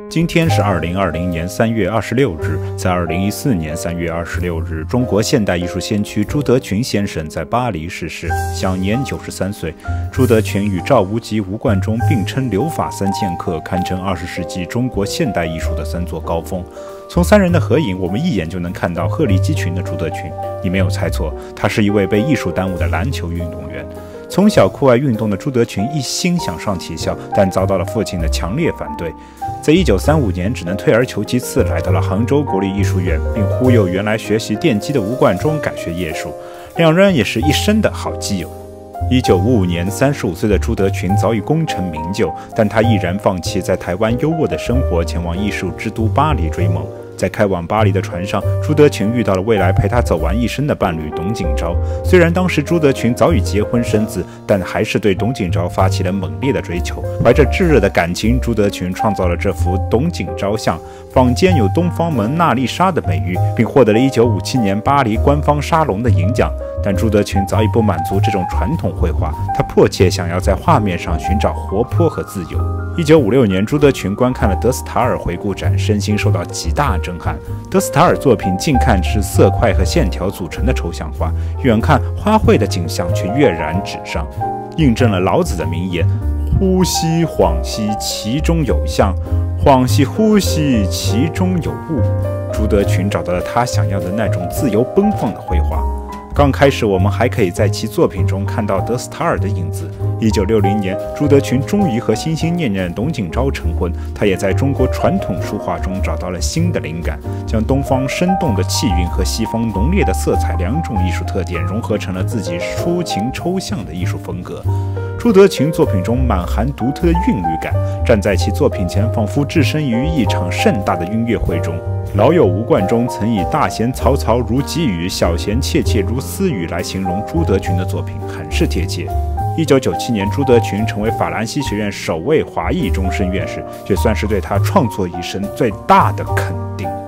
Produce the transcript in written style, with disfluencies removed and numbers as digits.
今天是2020年3月26日，在2014年3月26日，中国现代艺术先驱朱德群先生在巴黎逝世，享年93岁。朱德群与赵无极、吴冠中并称留法三剑客，堪称20世纪中国现代艺术的三座高峰。从三人的合影，我们一眼就能看到鹤立鸡群的朱德群。你没有猜错，他是一位被艺术耽误的篮球运动员。从小酷爱运动的朱德群一心想上体校，但遭到了父亲的强烈反对。在1935年，只能退而求其次，来到了杭州国立艺术院，并忽悠原来学习电机的吴冠中改学艺术。两人也是一生的好基友。1955年，35岁的朱德群早已功成名就，但他毅然放弃在台湾优渥的生活，前往艺术之都巴黎追梦。在开往巴黎的船上，朱德群遇到了未来陪他走完一生的伴侣董景昭。虽然当时朱德群早已结婚生子，但还是对董景昭发起了猛烈的追求。怀着炙热的感情，朱德群创造了这幅董景昭像，坊间有东方蒙娜丽莎的美誉，并获得了1957年巴黎官方沙龙的银奖。但朱德群早已不满足这种传统绘画，他迫切想要在画面上寻找活泼和自由。1956年，朱德群观看了德斯塔尔回顾展，身心受到极大震撼。德斯塔尔作品近看是色块和线条组成的抽象画，远看花卉的景象却跃然纸上，印证了老子的名言：呼吸恍兮其中有象，恍兮呼吸其中有物。朱德群找到了他想要的那种自由奔放的绘画。刚开始，我们还可以在其作品中看到德斯塔尔的影子。1960年，朱德群终于和心心念念的董景昭成婚。他也在中国传统书画中找到了新的灵感，将东方生动的气韵和西方浓烈的色彩两种艺术特点融合成了自己抒情抽象的艺术风格。朱德群作品中满含独特的韵律感，站在其作品前，仿佛置身于一场盛大的音乐会中。老友吴冠中曾以大弦嘈嘈如急雨，小弦切切如私语来形容朱德群的作品，很是贴切。1997年，朱德群成为法兰西学院首位华裔终身院士，也算是对他创作一生最大的肯定。